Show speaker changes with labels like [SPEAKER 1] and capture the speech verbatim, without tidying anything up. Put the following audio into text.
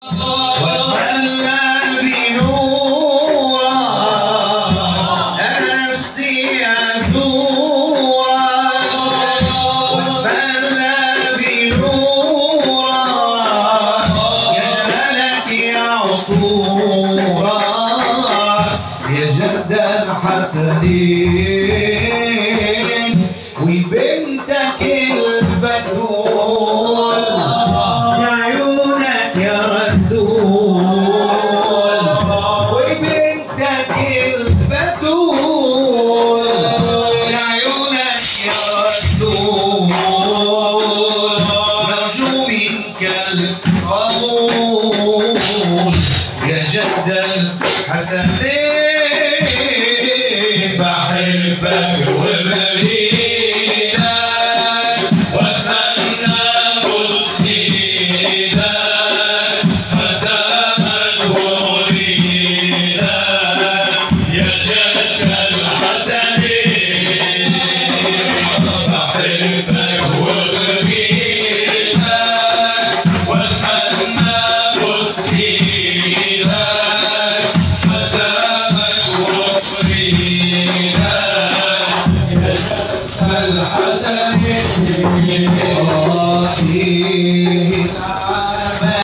[SPEAKER 1] واتملى بنورا انا نفسي ازورا واتملى بنورا يا جمالك يا عطورا يا جد الحسنين وبنتك البتول يا عيونك يا رسول وبنتك البتول يا عيونك يا رسول نرجو منك القبول يا جد الحسنين